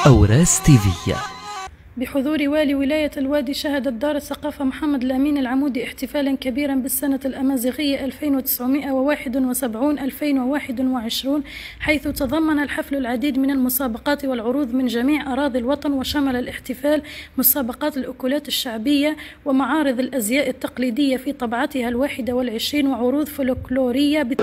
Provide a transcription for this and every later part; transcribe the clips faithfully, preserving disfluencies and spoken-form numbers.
أوراس تيفي. بحضور والي ولاية الوادي، شهدت دار الثقافة محمد الأمين العمودي احتفالا كبيرا بالسنة الأمازيغية ألفين وتسعمائة وواحد وسبعين ألفين وواحد وعشرين، حيث تضمن الحفل العديد من المسابقات والعروض من جميع أراضي الوطن، وشمل الاحتفال مسابقات الأكلات الشعبية ومعارض الأزياء التقليدية في طبعتها الواحدة والعشرين وعروض فولكلورية بت...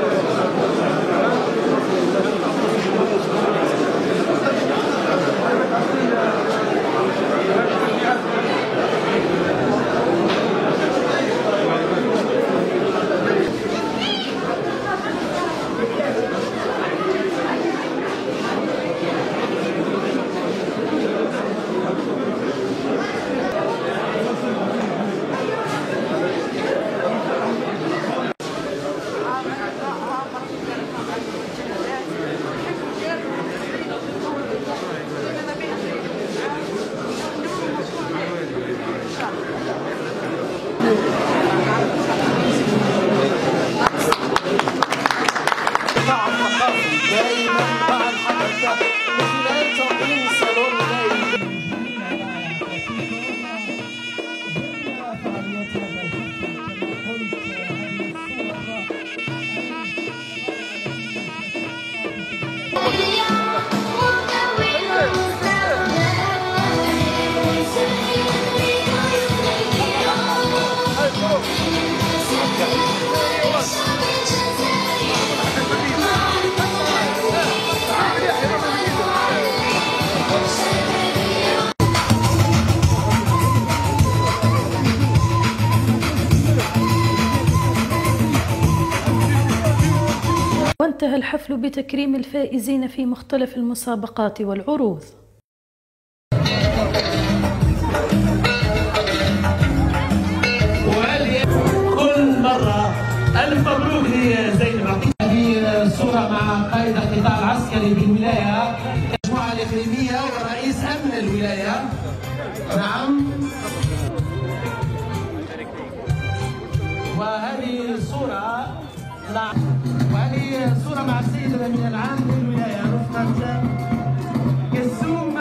وانتهى الحفل بتكريم الفائزين في مختلف المسابقات والعروض. كل مرة ألف مبروك لزينب. هذه صورة مع قائد القطاع العسكري بالولاية، المجموعة الإقليمية ورئيس أمن الولاية. نعم. وهذه صورة وهذه صورة مع السيد الأمين العام للولاية رفقة كسوم.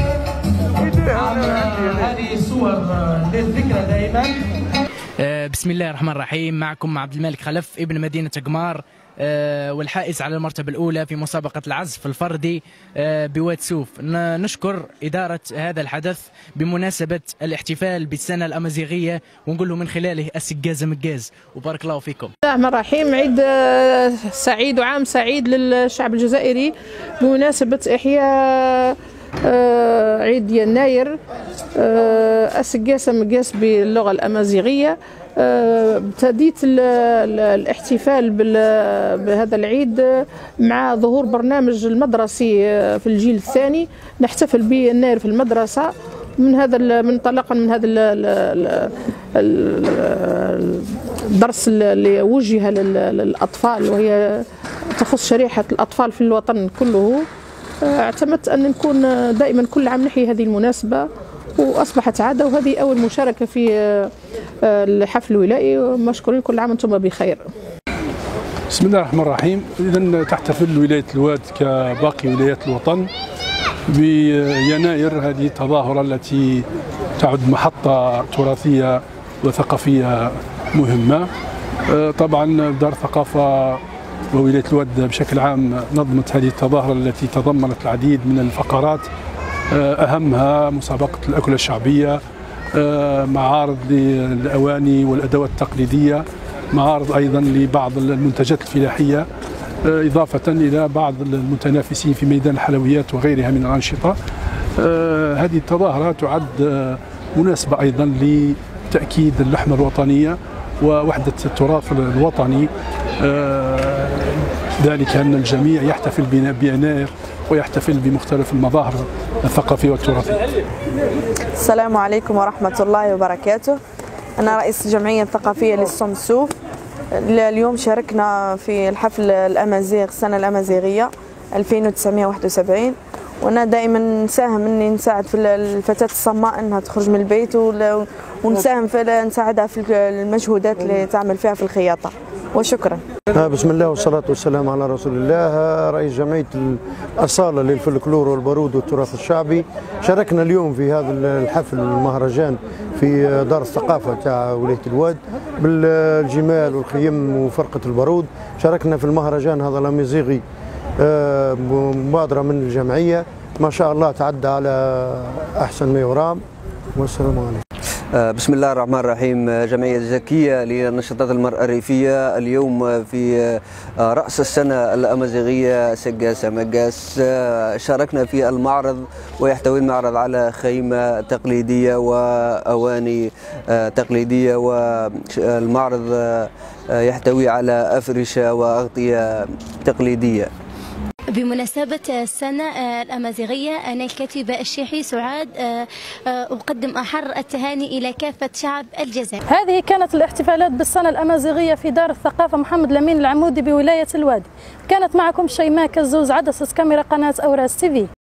هذه صور للذكرى دائما. بسم الله الرحمن الرحيم. معكم عبد الملك خلف ابن مدينة قمار، والحائز على المرتبة الأولى في مسابقة العزف الفردي بواد سوف. نشكر إدارة هذا الحدث بمناسبة الاحتفال بالسنة الأمازيغية، ونقول له من خلاله السقازة مقاز، وبارك الله فيكم. بسم الله الرحمن الرحيم. عيد سعيد وعام سعيد للشعب الجزائري بمناسبة إحياء عيد يناير السقاسة مقاس باللغة الأمازيغية. ابتديت الاحتفال بهذا العيد مع ظهور برنامج المدرسي في الجيل الثاني، نحتفل بيناير في المدرسة. من هذا منطلقا من هذا الدرس اللي وجه للأطفال، وهي تخص شريحة الأطفال في الوطن كله، اعتمدت أن نكون دائما كل عام نحيي هذه المناسبة، وأصبحت عادة، وهذه أول مشاركة في الحفل الولائي. مشكورين، كل عام وانتم بخير. بسم الله الرحمن الرحيم. إذا تحتفل ولاية الواد كباقي ولايات الوطن بيناير، هذه التظاهرة التي تعد محطة تراثية وثقافية مهمة. طبعا دار الثقافة وولاية الواد بشكل عام نظمت هذه التظاهرة التي تضمنت العديد من الفقرات، أهمها مسابقة الأكلة الشعبية، معارض للأواني والأدوات التقليدية، معارض أيضا لبعض المنتجات الفلاحية، إضافة إلى بعض المتنافسين في ميدان الحلويات وغيرها من الأنشطة. هذه التظاهرة تعد مناسبة أيضا لتأكيد اللحمة الوطنية ووحدة التراث الوطني، ذلك أن الجميع يحتفل بيناير ويحتفل بمختلف المظاهر الثقافية والتراثية. السلام عليكم ورحمة الله وبركاته. أنا رئيس الجمعية الثقافية للصم سوف. اليوم شاركنا في الحفل الأمازيغ السنة الأمازيغية ألفين وتسعمائة وواحد وسبعين، وأنا دائما نساهم إني نساعد في الفتاة الصماء أنها تخرج من البيت، ونساهم في نساعدها في المجهودات اللي تعمل فيها في الخياطة. وشكرا. بسم الله والصلاة والسلام على رسول الله. رئيس جمعية الأصالة للفلكلور والبارود والتراث الشعبي، شاركنا اليوم في هذا الحفل المهرجان في دار الثقافة تاع ولاية الواد بالجمال والخيم وفرقة البارود. شاركنا في المهرجان هذا الأمازيغي مبادرة من الجمعية، ما شاء الله تعدى على أحسن ما يرام. والسلام عليكم. بسم الله الرحمن الرحيم. جمعية زكية للنشاطات المرأة الريفية اليوم في رأس السنة الأمازيغية سقاس مقاس شاركنا في المعرض، ويحتوي المعرض على خيمة تقليدية وأواني تقليدية، والمعرض يحتوي على أفرشة وأغطية تقليدية. بمناسبة السنة الأمازيغية، أنا الكاتبة الشيحي سعاد أقدم أحر التهاني إلى كافة شعب الجزائر. هذه كانت الاحتفالات بالسنة الأمازيغية في دار الثقافة محمد الأمين العمودي بولاية الوادي. كانت معكم شيماء كزوز، عدسة كاميرا قناة أوراس تيفي.